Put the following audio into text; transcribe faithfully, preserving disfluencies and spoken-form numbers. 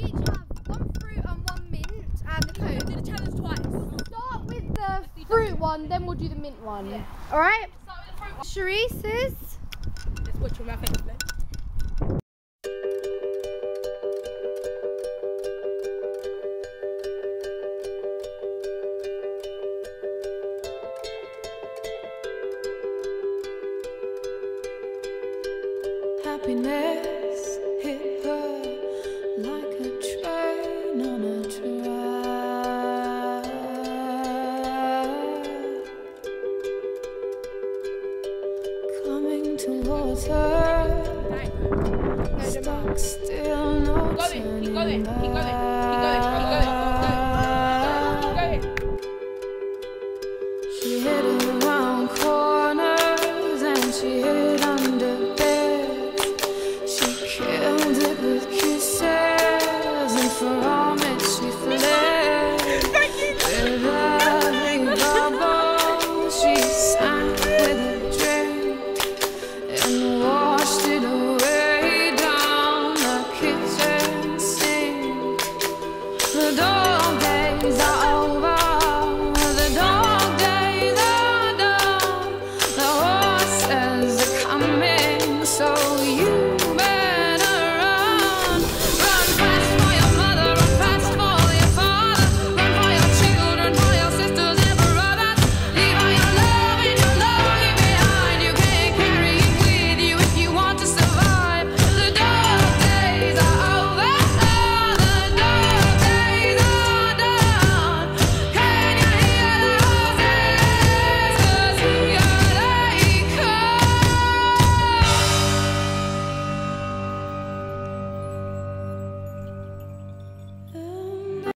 each have one fruit and one mint and the Coke. Do the challenge twice. We'll start with the fruit one, then we'll do the mint one. Yeah. All right? Start with the fruit one. Sharice's. Let's watch your mouth anyway. Happiness hit her like a train on a track, coming towards her, stuck still, no turning Keep going, keep going, back. keep going, keep going, keep going, keep going, keep going. She hid around corners and she hid under beds. She killed it with kisses and for all